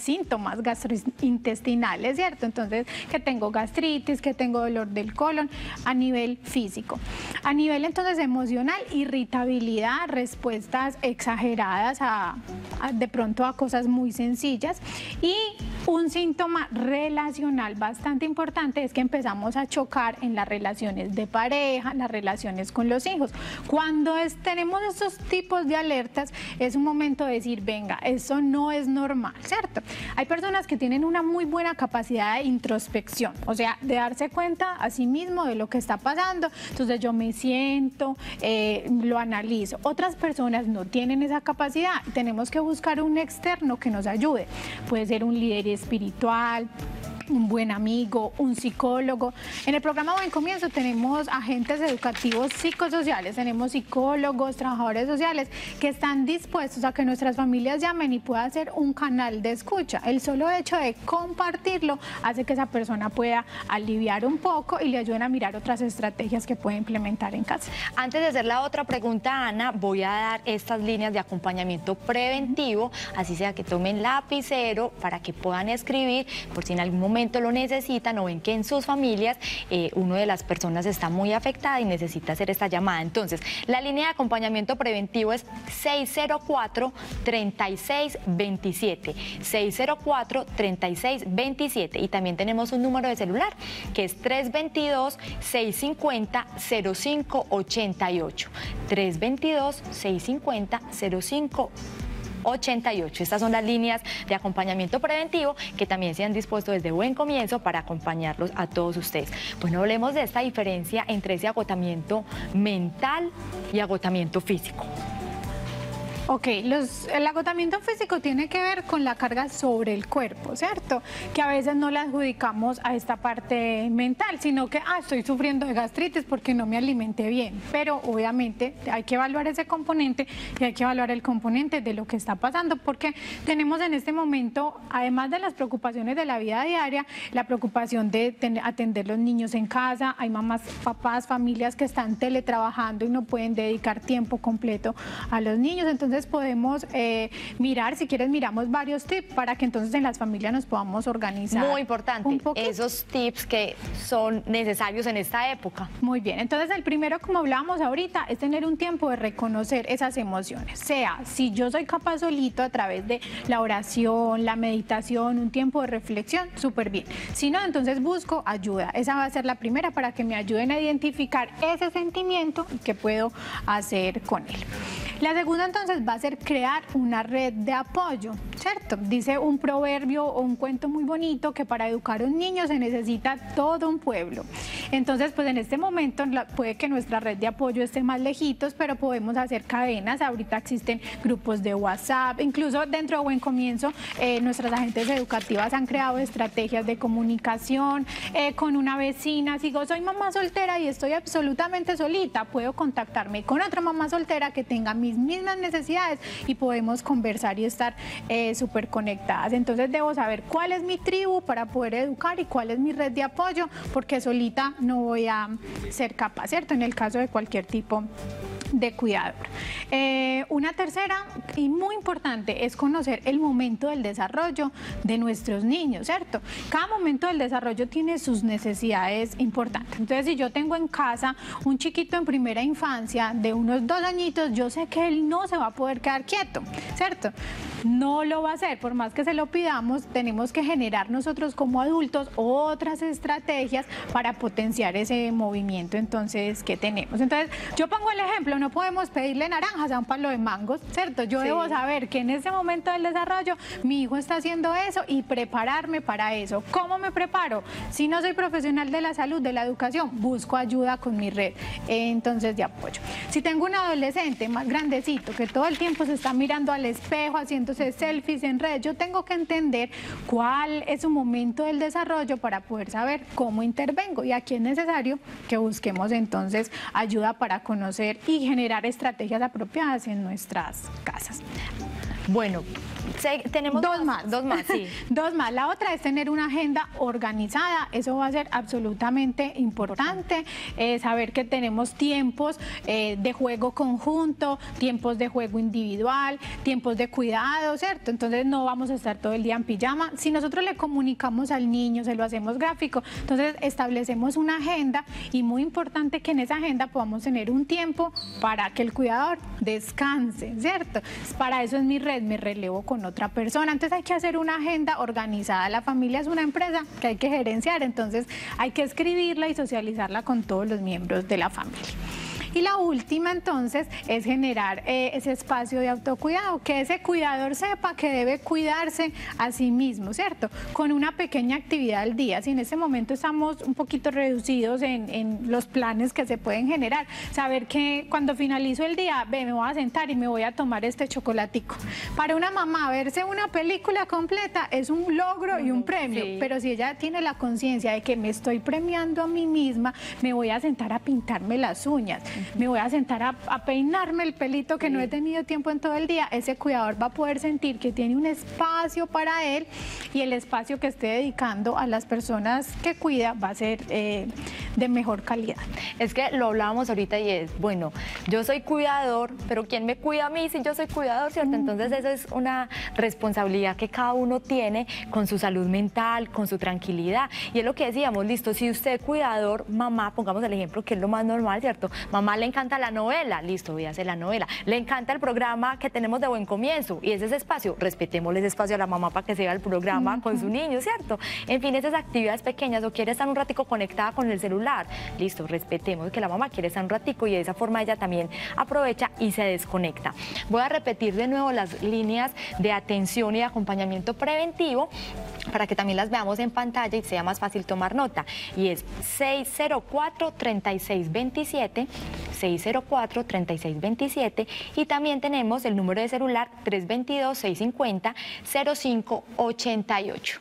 gastrointestinales, ¿cierto? Entonces, que tengo gastritis, que tengo dolor del colon a nivel físico. A nivel entonces emocional, irritabilidad, respuestas exageradas de pronto a cosas muy sencillas y Un síntoma relacional bastante importante es que empezamos a chocar en las relaciones de pareja, las relaciones con los hijos. Cuando tenemos estos tipos de alertas, es un momento de decir, venga, eso no es normal, ¿cierto? Hay personas que tienen una muy buena capacidad de introspección, o sea, de darse cuenta a sí mismo de lo que está pasando. Entonces yo me siento, lo analizo. Otras personas no tienen esa capacidad. Tenemos que buscar un externo que nos ayude. Puede ser un líder espiritual, un buen amigo, un psicólogo. En el programa Buen Comienzo tenemos agentes educativos psicosociales, tenemos psicólogos, trabajadores sociales que están dispuestos a que nuestras familias llamen y pueda ser un canal de escucha. El solo hecho de compartirlo hace que esa persona pueda aliviar un poco y le ayuden a mirar otras estrategias que puede implementar en casa. Antes de hacer la otra pregunta, Ana, voy a dar estas líneas de acompañamiento preventivo, así sea que tomen lapicero para que puedan escribir por si en algún momento lo necesitan o ven que en sus familias uno de las personas está muy afectada y necesita hacer esta llamada. Entonces, la línea de acompañamiento preventivo es 604-3627, 604-3627, y también tenemos un número de celular que es 322-650-0588, 322-650-0588. Estas son las líneas de acompañamiento preventivo que también se han dispuesto desde Buen Comienzo para acompañarlos a todos ustedes. Bueno, hablemos de esta diferencia entre ese agotamiento mental y agotamiento físico. Ok, el agotamiento físico tiene que ver con la carga sobre el cuerpo, ¿cierto? Que a veces no la adjudicamos a esta parte mental, sino que estoy sufriendo de gastritis porque no me alimenté bien. Pero obviamente hay que evaluar ese componente y hay que evaluar el componente de lo que está pasando, porque tenemos en este momento, además de las preocupaciones de la vida diaria, la preocupación de atender los niños en casa. Hay mamás, papás, familias que están teletrabajando y no pueden dedicar tiempo completo a los niños. Entonces podemos mirar, si quieres miramos varios tips para que entonces en las familias nos podamos organizar. Muy importante, esos tips que son necesarios en esta época. Muy bien, entonces el primero, como hablábamos ahorita, es tener un tiempo de reconocer esas emociones. Sea, si yo soy capaz solito a través de la oración, la meditación, un tiempo de reflexión, súper bien. Si no, entonces busco ayuda. Esa va a ser la primera para que me ayuden a identificar ese sentimiento y qué puedo hacer con él. La segunda entonces va a ser crear una red de apoyo, ¿cierto? Dice un proverbio o un cuento muy bonito que para educar a un niño se necesita todo un pueblo. Entonces, pues en este momento puede que nuestra red de apoyo esté más lejitos, pero podemos hacer cadenas. Ahorita existen grupos de WhatsApp, incluso dentro de Buen Comienzo, nuestras agentes educativas han creado estrategias de comunicación con una vecina. Si digo, soy mamá soltera y estoy absolutamente solita, puedo contactarme con otra mamá soltera que tenga mis mismas necesidades y podemos conversar y estar súper conectadas. Entonces debo saber cuál es mi tribu para poder educar y cuál es mi red de apoyo, porque solita no voy a ser capaz, ¿cierto? En el caso de cualquier tipo de cuidador. Una tercera y muy importante es conocer el momento del desarrollo de nuestros niños, ¿cierto? Cada momento del desarrollo tiene sus necesidades importantes. Entonces, si yo tengo en casa un chiquito en primera infancia de unos 2 añitos, yo sé que él no se va a poder quedar quieto, ¿cierto? No lo va a hacer, por más que se lo pidamos, tenemos que generar nosotros como adultos otras estrategias para potenciar ese movimiento entonces que tenemos. Entonces, yo pongo el ejemplo, no podemos pedirle naranjas a un palo de mangos, ¿cierto? Yo debo saber que en ese momento del desarrollo mi hijo está haciendo eso y prepararme para eso. ¿Cómo me preparo? Si no soy profesional de la salud, de la educación, busco ayuda con mi red entonces de apoyo. Si tengo un adolescente más grandecito que todo el tiempo se está mirando al espejo, haciéndose selfies en red, yo tengo que entender cuál es su momento del desarrollo para poder saber cómo intervengo, y aquí es necesario que busquemos entonces ayuda para conocer y generar estrategias apropiadas en nuestras casas. Bueno, tenemos dos más, sí. Dos más. La otra es tener una agenda organizada. Eso va a ser absolutamente importante. Saber que tenemos tiempos de juego conjunto, tiempos de juego individual, tiempos de cuidado, ¿cierto? Entonces no vamos a estar todo el día en pijama. Si nosotros le comunicamos al niño, se lo hacemos gráfico, entonces establecemos una agenda, y muy importante que en esa agenda podamos tener un tiempo para que el cuidador descanse, ¿cierto? Para eso es mi red, me relevo con con otra persona. Entonces hay que hacer una agenda organizada. La familia es una empresa que hay que gerenciar, entonces hay que escribirla y socializarla con todos los miembros de la familia. Y la última entonces es generar ese espacio de autocuidado, que ese cuidador sepa que debe cuidarse a sí mismo, ¿cierto? Con una pequeña actividad al día. Si en este momento estamos un poquito reducidos en los planes que se pueden generar, saber que cuando finalizo el día, me voy a sentar y me voy a tomar este chocolatico. Para una mamá, verse una película completa es un logro y un premio, sí. Pero si ella tiene la conciencia de que me estoy premiando a mí misma, me voy a sentar a pintarme las uñas, me voy a sentar a peinarme el pelito que no he tenido tiempo en todo el día, ese cuidador va a poder sentir que tiene un espacio para él y el espacio que esté dedicando a las personas que cuida va a ser de mejor calidad. Es que lo hablábamos ahorita y es, bueno, yo soy cuidador, pero ¿quién me cuida a mí si yo soy cuidador, cierto? Entonces eso es una responsabilidad que cada uno tiene con su salud mental, con su tranquilidad. Y es lo que decíamos, listo, si usted es cuidador, mamá, pongamos el ejemplo que es lo más normal, ¿cierto? Mamá le encanta la novela, listo, voy a hacer la novela. Le encanta el programa que tenemos de Buen Comienzo y ese espacio, respetémosle ese espacio a la mamá para que se vea el programa con su niño, ¿cierto? En fin, esas actividades pequeñas, o quiere estar un ratico conectada con el celular, listo, respetemos que la mamá quiere estar un ratico y de esa forma ella también aprovecha y se desconecta. Voy a repetir de nuevo las líneas de atención y de acompañamiento preventivo para que también las veamos en pantalla y sea más fácil tomar nota. Y es 604-3627, 604-3627 y también tenemos el número de celular 322-650-0588,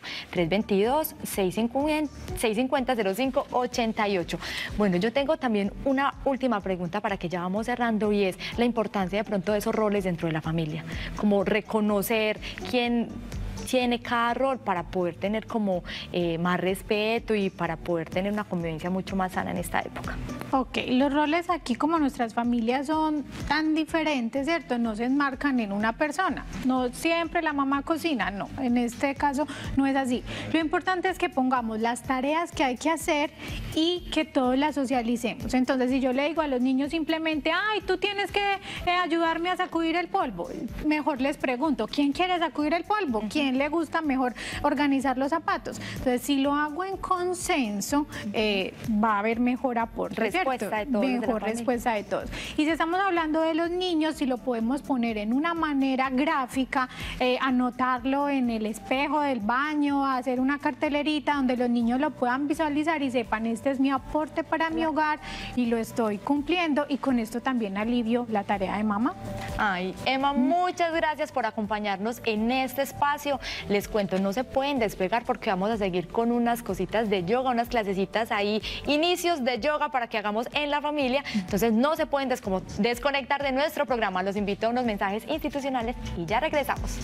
322-650-0588. Bueno, yo tengo también una última pregunta para que ya vamos cerrando y es la importancia de pronto de esos roles dentro de la familia, como reconocer quién tiene cada rol para poder tener como más respeto y para poder tener una convivencia mucho más sana en esta época. Ok, los roles aquí como nuestras familias son tan diferentes, ¿cierto? No se enmarcan en una persona, no siempre la mamá cocina, no, en este caso no es así. Lo importante es que pongamos las tareas que hay que hacer y que todos las socialicemos. Entonces, si yo le digo a los niños simplemente, ay, tú tienes que ayudarme a sacudir el polvo, mejor les pregunto, ¿quién quiere sacudir el polvo? ¿Quién le gusta mejor organizar los zapatos? Entonces, si lo hago en consenso, va a haber mejor aporte, respuesta de todos, mejor respuesta de todos. Y si estamos hablando de los niños, si lo podemos poner en una manera gráfica, anotarlo en el espejo del baño, hacer una cartelerita donde los niños lo puedan visualizar y sepan, este es mi aporte para mi hogar y lo estoy cumpliendo, y con esto también alivio la tarea de mamá. Ay, Emma, muchas gracias por acompañarnos en este espacio. Les cuento, no se pueden despegar porque vamos a seguir con unas cositas de yoga, unas clasecitas ahí, inicios de yoga para que hagamos en la familia. Entonces no se pueden desconectar de nuestro programa. Los invito a unos mensajes institucionales y ya regresamos.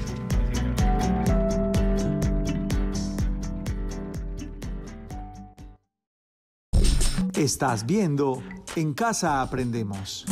Estás viendo En Casa Aprendemos.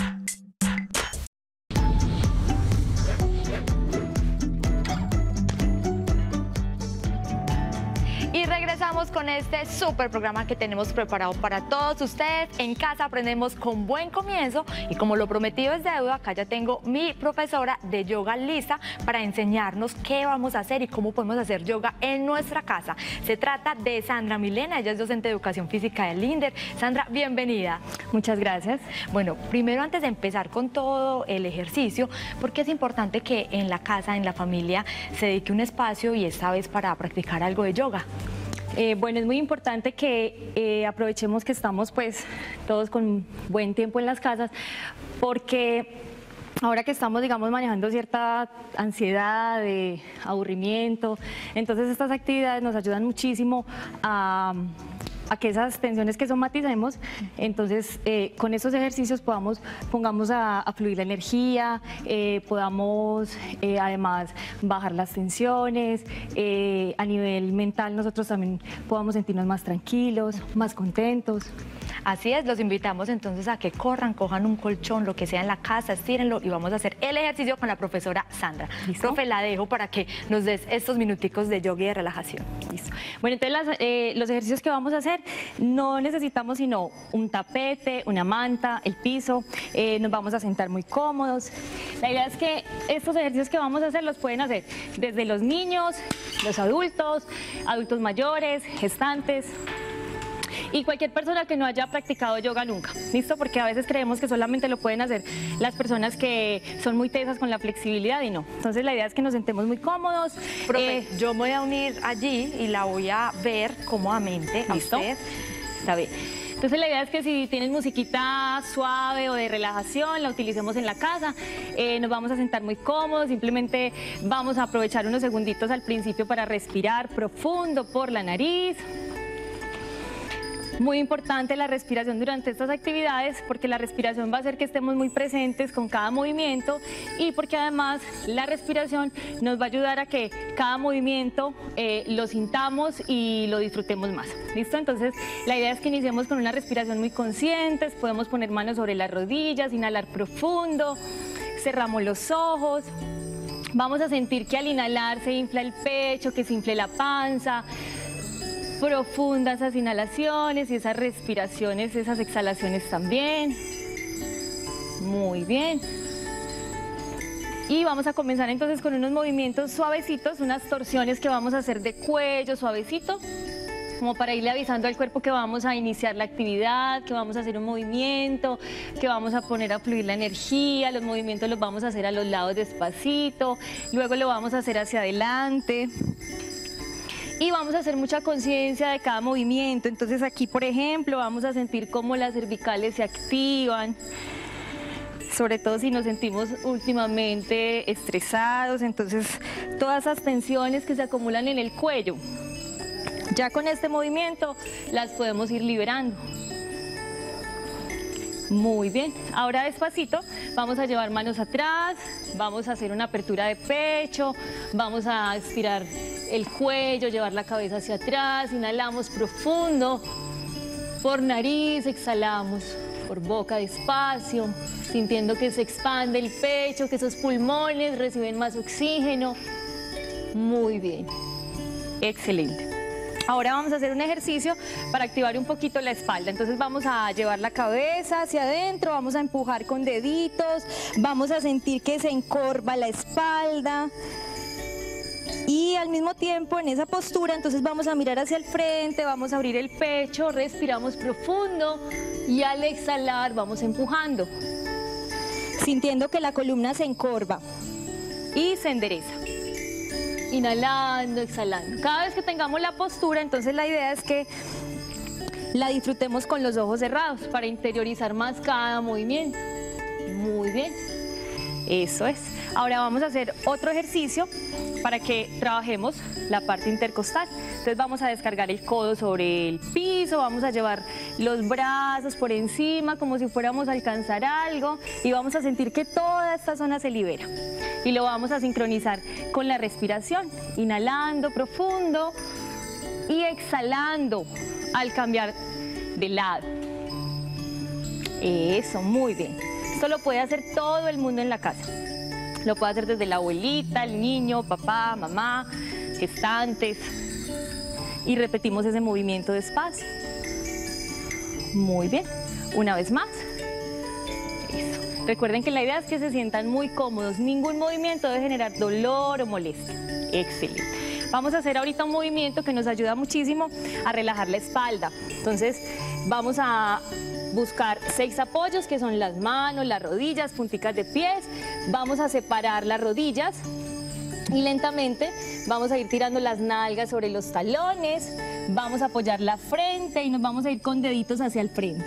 Con este súper programa que tenemos preparado para todos ustedes. En Casa Aprendemos con Buen Comienzo, y como lo prometido es deuda, acá ya tengo mi profesora de yoga lista para enseñarnos qué vamos a hacer y cómo podemos hacer yoga en nuestra casa. Se trata de Sandra Milena, ella es docente de Educación Física del INDER. Sandra, bienvenida. Muchas gracias. Bueno, primero, antes de empezar con todo el ejercicio, porque es importante que en la casa, en la familia, se dedique un espacio y esta vez para practicar algo de yoga. Bueno, es muy importante que aprovechemos que estamos pues todos con buen tiempo en las casas, porque ahora que estamos, digamos, manejando cierta ansiedad, aburrimiento, entonces estas actividades nos ayudan muchísimo a que esas tensiones que somaticemos, entonces con estos ejercicios pongamos a fluir la energía, podamos además bajar las tensiones, a nivel mental nosotros también podamos sentirnos más tranquilos, más contentos. Así es, los invitamos entonces a que corran, cojan un colchón, lo que sea en la casa, estírenlo y vamos a hacer el ejercicio con la profesora Sandra. ¿Listo? Profe, la dejo para que nos des estos minuticos de yoga y de relajación. Listo. Bueno, entonces los ejercicios que vamos a hacer no necesitamos sino un tapete, una manta, el piso, nos vamos a sentar muy cómodos. La idea es que estos ejercicios que vamos a hacer los pueden hacer desde los niños, los adultos, adultos mayores, gestantes y cualquier persona que no haya practicado yoga nunca, ¿listo? Porque a veces creemos que solamente lo pueden hacer las personas que son muy tesas con la flexibilidad y no. Entonces la idea es que nos sentemos muy cómodos. Profe, yo me voy a unir allí y la voy a ver cómodamente a ¿listo? usted. Está bien. Entonces la idea es que si tienen musiquita suave o de relajación, la utilicemos en la casa. Nos vamos a sentar muy cómodos, simplemente vamos a aprovechar unos segunditos al principio para respirar profundo por la nariz. Muy importante la respiración durante estas actividades porque la respiración va a hacer que estemos muy presentes con cada movimiento y porque además la respiración nos va a ayudar a que cada movimiento lo sintamos y lo disfrutemos más. ¿Listo? Entonces la idea es que iniciemos con una respiración muy consciente, podemos poner manos sobre las rodillas, inhalar profundo, cerramos los ojos. Vamos a sentir que al inhalar se infla el pecho, que se infle la panza. Profundas esas inhalaciones y esas respiraciones, esas exhalaciones también. Muy bien. Y vamos a comenzar entonces con unos movimientos suavecitos, unas torsiones que vamos a hacer de cuello suavecito, como para irle avisando al cuerpo que vamos a iniciar la actividad, que vamos a hacer un movimiento, que vamos a poner a fluir la energía. Los movimientos los vamos a hacer a los lados despacito, luego lo vamos a hacer hacia adelante. Y vamos a hacer mucha conciencia de cada movimiento. Entonces aquí, por ejemplo, vamos a sentir cómo las cervicales se activan, sobre todo si nos sentimos últimamente estresados. Entonces, todas esas tensiones que se acumulan en el cuello, ya con este movimiento las podemos ir liberando. Muy bien, ahora despacito vamos a llevar manos atrás, vamos a hacer una apertura de pecho, vamos a estirar el cuello, llevar la cabeza hacia atrás, inhalamos profundo por nariz, exhalamos por boca despacio, sintiendo que se expande el pecho, que esos pulmones reciben más oxígeno. Muy bien, excelente. Ahora vamos a hacer un ejercicio para activar un poquito la espalda. Entonces vamos a llevar la cabeza hacia adentro, vamos a empujar con deditos, vamos a sentir que se encorva la espalda. Y al mismo tiempo en esa postura, entonces vamos a mirar hacia el frente, vamos a abrir el pecho, respiramos profundo y al exhalar vamos empujando, sintiendo que la columna se encorva y se endereza. Inhalando, exhalando. Cada vez que tengamos la postura, entonces la idea es que la disfrutemos con los ojos cerrados para interiorizar más cada movimiento. Muy bien. Eso es. Ahora vamos a hacer otro ejercicio para que trabajemos la parte intercostal. Entonces vamos a descargar el codo sobre el piso, vamos a llevar los brazos por encima como si fuéramos a alcanzar algo y vamos a sentir que toda esta zona se libera. Y lo vamos a sincronizar con la respiración, inhalando profundo y exhalando al cambiar de lado. Eso, muy bien. Esto lo puede hacer todo el mundo en la casa. Lo puede hacer desde la abuelita, el niño, papá, mamá, gestantes. Y repetimos ese movimiento despacio. Muy bien. Una vez más. Eso. Recuerden que la idea es que se sientan muy cómodos. Ningún movimiento debe generar dolor o molestia. Excelente. Vamos a hacer ahorita un movimiento que nos ayuda muchísimo a relajar la espalda. Entonces, vamos a buscar 6 apoyos, que son las manos, las rodillas, punticas de pies. Vamos a separar las rodillas y lentamente vamos a ir tirando las nalgas sobre los talones. Vamos a apoyar la frente y nos vamos a ir con deditos hacia el frente.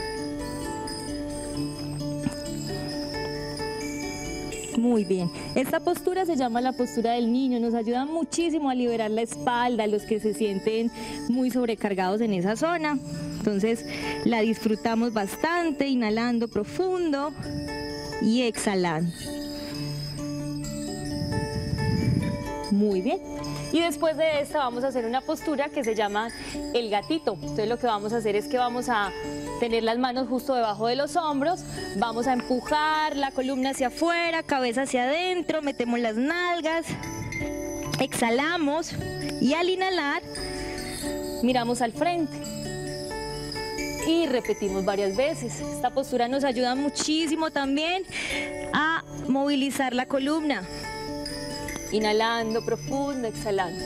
Muy bien. Esta postura se llama la postura del niño. Nos ayuda muchísimo a liberar la espalda, los que se sienten muy sobrecargados en esa zona. Entonces la disfrutamos bastante, inhalando profundo y exhalando. Muy bien. Y después de esta vamos a hacer una postura que se llama el gatito. Entonces lo que vamos a hacer es que vamos a tener las manos justo debajo de los hombros, vamos a empujar la columna hacia afuera, cabeza hacia adentro, metemos las nalgas, exhalamos y al inhalar miramos al frente. y repetimos varias veces. Esta postura nos ayuda muchísimo también a movilizar la columna. Inhalando profundo, exhalando.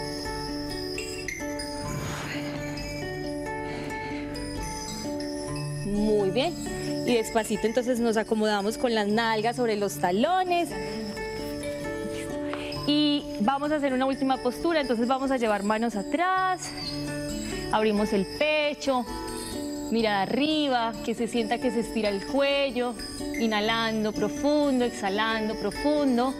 Muy bien. Y despacito entonces nos acomodamos con las nalgas sobre los talones. Y vamos a hacer una última postura, entonces vamos a llevar manos atrás. Abrimos el pecho, mirada arriba, que se sienta que se estira el cuello. Inhalando profundo, exhalando profundo.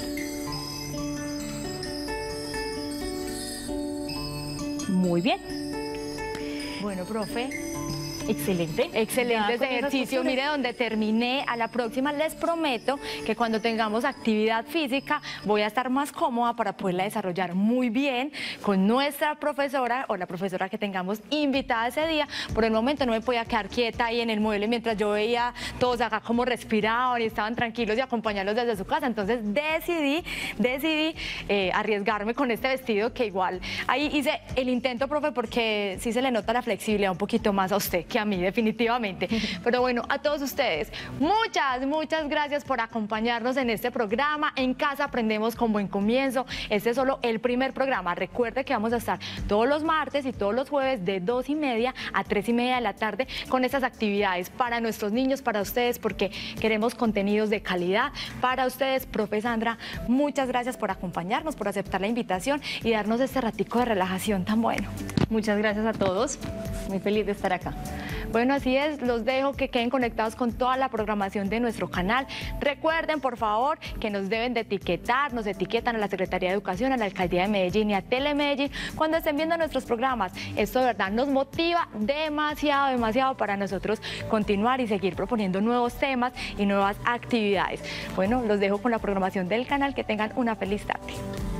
Muy bien. Bueno, profe. Excelente. Excelente ese ejercicio. Mire, donde terminé, a la próxima les prometo que cuando tengamos actividad física voy a estar más cómoda para poderla desarrollar muy bien con nuestra profesora o la profesora que tengamos invitada ese día. Por el momento no me podía quedar quieta ahí en el mueble mientras yo veía todos acá como respiraban y estaban tranquilos y acompañarlos desde su casa. Entonces decidí arriesgarme con este vestido, que igual ahí hice el intento, profe, porque sí se le nota la flexibilidad un poquito más a usted que a mí, definitivamente. Pero bueno, a todos ustedes, muchas gracias por acompañarnos en este programa. En Casa Aprendemos con Buen Comienzo. Este es solo el primer programa. Recuerde que vamos a estar todos los martes y todos los jueves de 2:30 a 3:30 de la tarde con estas actividades para nuestros niños, para ustedes, porque queremos contenidos de calidad para ustedes. Profe Sandra, muchas gracias por acompañarnos, por aceptar la invitación y darnos este ratico de relajación tan bueno. Muchas gracias a todos. Muy feliz de estar acá. Bueno, así es, los dejo que queden conectados con toda la programación de nuestro canal. Recuerden, por favor, que nos deben de etiquetar, nos etiquetan a la Secretaría de Educación, a la Alcaldía de Medellín y a Telemedellín cuando estén viendo nuestros programas. Esto de verdad nos motiva demasiado para nosotros continuar y seguir proponiendo nuevos temas y nuevas actividades. Bueno, los dejo con la programación del canal, que tengan una feliz tarde.